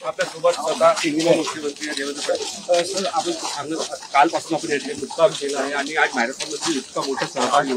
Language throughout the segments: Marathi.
आपल्यासोबत स्वतः मुख्यमंत्री देवेंद्र फडणवीस सर, आपण कालपासून आपण या ठिकाणी मुक्काम केला आहे आणि आज मॅरेथॉनमध्ये इतका मोठा सहभाग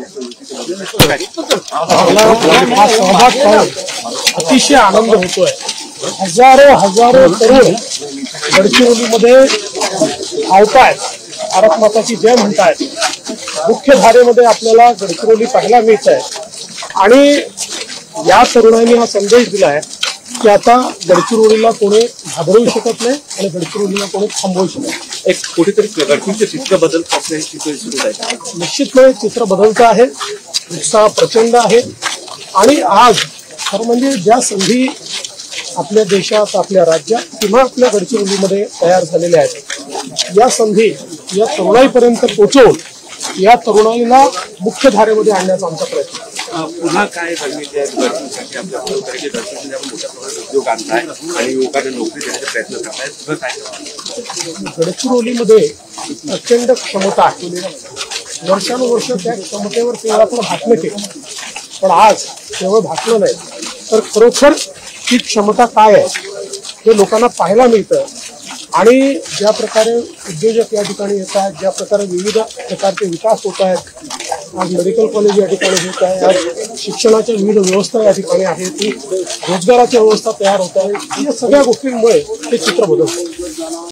अतिशय आनंद होतोय। हजारो तरुण गडचिरोलीमध्ये धावतायत, भारत माताची जय म्हणतायत। मुख्य धारेमध्ये आपल्याला गडचिरोली पाहायला मिळत आहे आणि या तरुणांनी हा संदेश दिलाय की आता गडचिरोलीला कोणी घाबरवू शकत नाही आणि गडचिरोलीला कोणी थांबवू शकत नाही। एक कुठेतरी गडचिरोलीचे चित्र बदलत आहे, निश्चितपणे चित्र बदलतं आहे, उत्साह प्रचंड आहे आणि आज खरं म्हणजे ज्या संधी आपल्या देशात, आपल्या राज्यात किंवा आपल्या गडचिरोलीमध्ये तयार झालेल्या आहेत, या संधी या तरुणाईपर्यंत पोहोचवून या तरुणाईला मुख्य धारेमध्ये आणण्याचा आमचा प्रयत्न। पुन्हा काय रणनीती आहे गडचिरोलीसाठी? आपल्या गडचिरोलीमध्ये आपण मोठ्या प्रमाणात उद्योग आणताय आणि युवकांना नोकरी देण्याचा प्रयत्न करताय, सगळं काय? गडचिरोलीमध्ये प्रचंड क्षमता आहे। वर्षानुवर्ष त्या क्षमतेवर केवळ आपण भाषण केलं, पण आज केवळ भाषण नाही तर खरोखर ही क्षमता काय आहे हे लोकांना पाहायला मिळतं। आणि ज्या प्रकारे उद्योजक या ठिकाणी येत आहेत, ज्या प्रकारे विविध प्रकारचे विकास होत आहेत, आज मेडिकल कॉलेज या ठिकाणी होत आहे, आज शिक्षणाच्या विविध व्यवस्था या ठिकाणी आहेत, रोजगाराच्या व्यवस्था तयार होत आहे, या सगळ्या गोष्टींमुळे हे चित्र बदलतं।